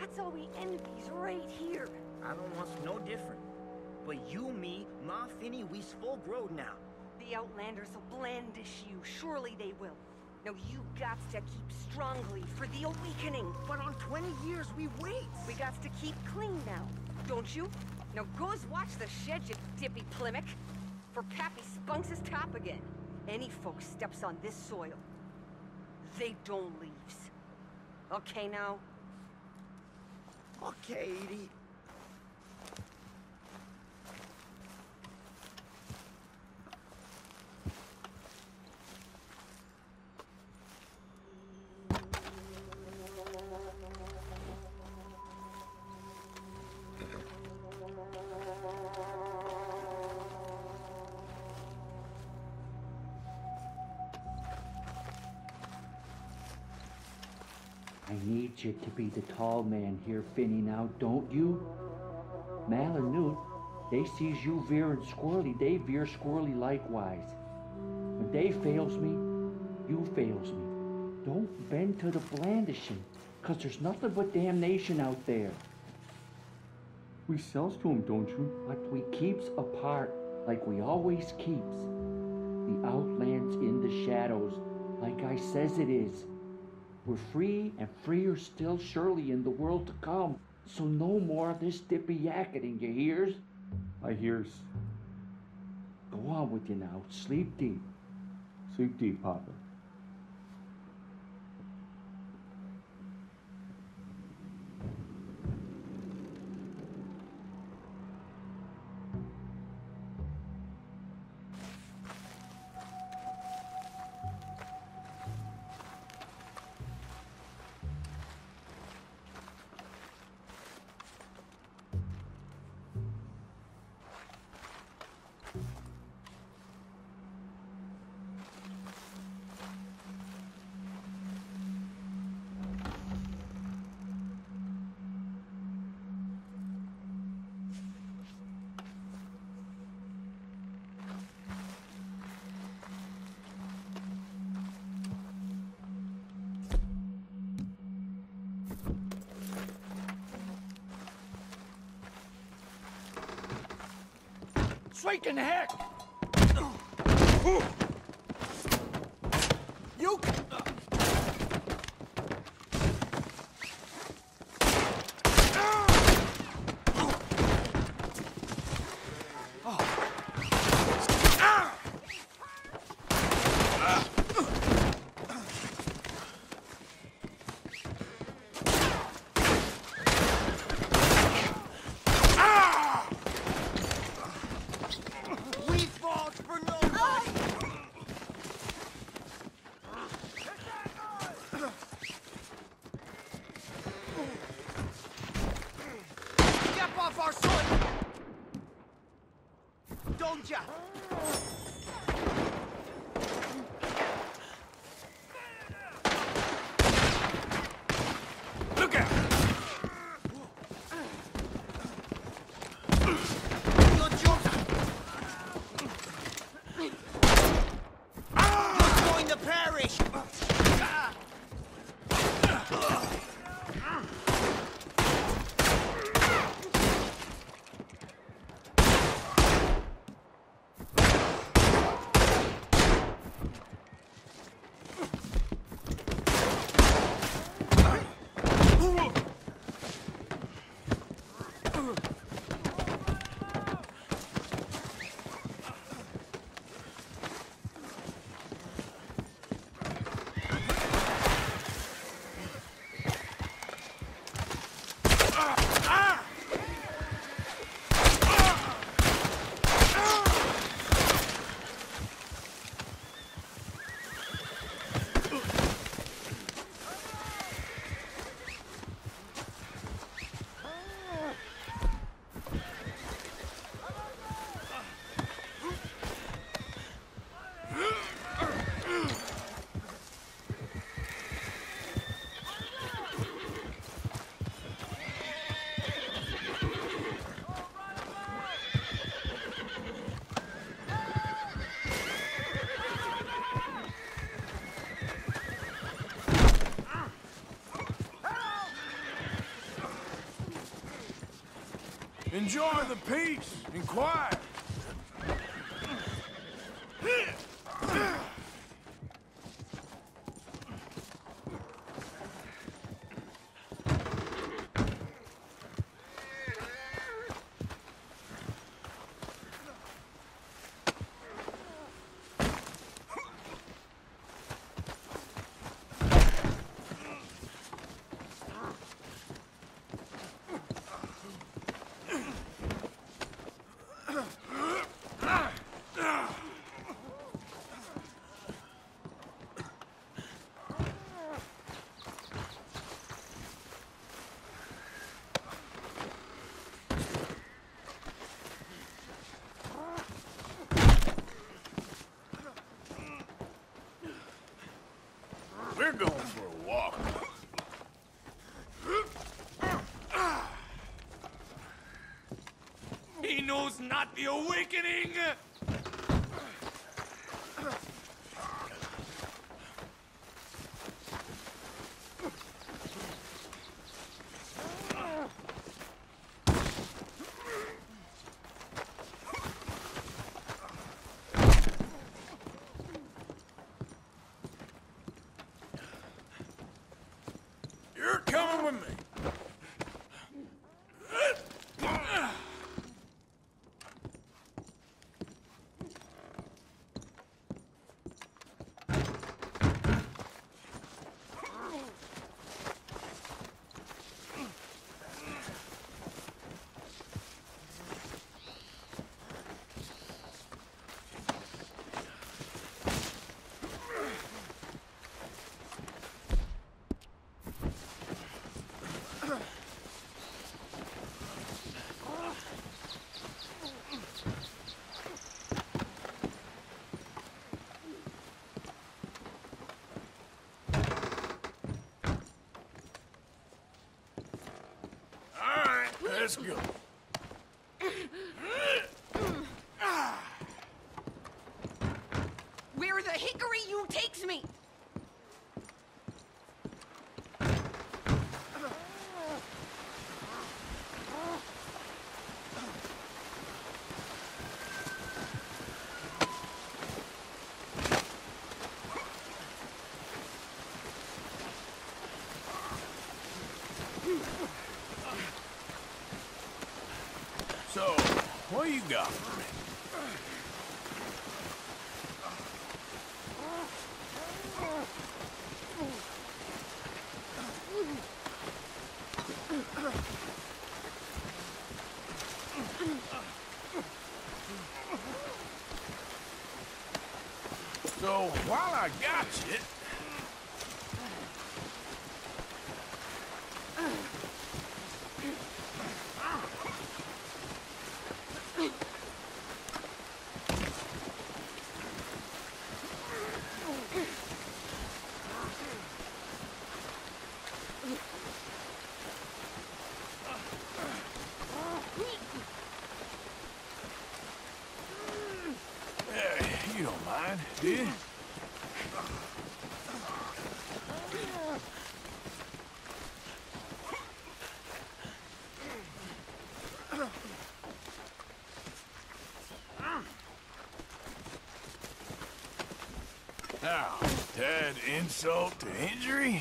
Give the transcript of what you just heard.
That's all we envy's right here. I don't want no different. But you, me, Ma, Finny, we's full growed now. The Outlanders will blandish you. Surely they will. Now you gots to keep strongly for the awakening. But on 20 years we wait. We gots to keep clean now, don't you? Now goes watch the shed, you dippy plimick. For Pappy spunks his top again. Any folks steps on this soil, they don't leaves. Okay now? Okay, Edie. I need you to be the tall man here, Finny, now, don't you? Mal and Newt, they sees you veering squirrely, they veer squirrely likewise. When they fails me, you fails me. Don't bend to the blandishing, 'cause there's nothing but damnation out there. We sells to him, don't you? But we keeps apart, like we always keeps. The outland's in the shadows, like I says it is. We're free and freer still surely in the world to come. So no more of this dippy yakketing, you hears? I hears. Go on with you now. Sleep deep. Sleep deep, Papa. Freaking heck! You... Our sword! Don't ya? Look out! You're going to perish! Enjoy the peace and quiet. We're going for a walk. He knows not the awakening! You're coming with me. Let's go. Where the hickory you takes me! So, what you got for me? So, while I got you... You don't mind, do you? Now, to add insult to injury?